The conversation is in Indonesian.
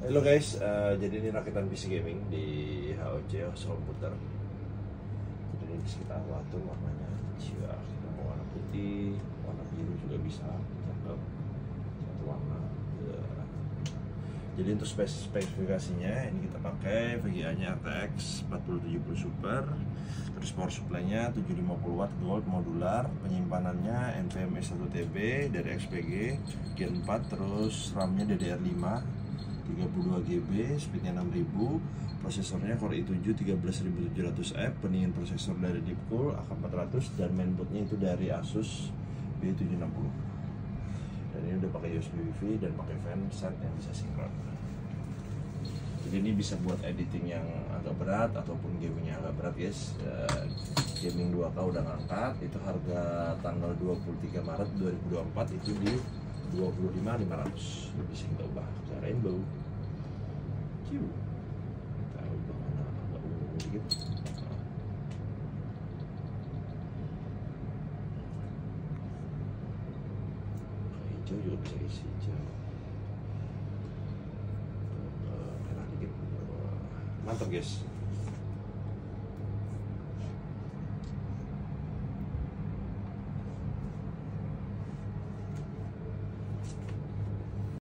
Halo guys, jadi ini rakitan PC gaming di HOJ House Komputer. Jadi ini bisa kita atur warnanya. Jika kita mau warna putih, warna biru juga bisa. Cakep. Satu warna. Jadi untuk spesifikasinya ini kita pakai VGA-nya RTX 4070 Super. Terus power supply-nya 750 watt gold modular, penyimpanannya NVMe 1TB dari XPG Gen 4, terus RAM-nya DDR5 32GB, speednya 6000, prosesornya Core i7 13700F, pendingin prosesor dari Deepcool AK400, dan mainboardnya itu dari Asus B760. Dan ini udah pakai USB Wi-Fi dan pakai fan set yang bisa sinkron. Jadi ini bisa buat editing yang agak berat ataupun gamingnya agak berat guys. Gaming 2K udah ngangkat, itu harga tanggal 23 Maret 2024 itu di 25.500. Lebih sih kita ubah ke rainbow. Ciu. Kita ubah mana agak ungu dikit. Hijau juga bisa isi hijau. Merah dikit. Mantap guys.